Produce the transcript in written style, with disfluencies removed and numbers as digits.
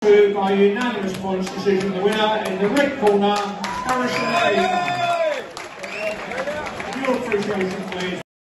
By unanimous points decision, the winner in the red corner, Harrison Lee. Your appreciation, please.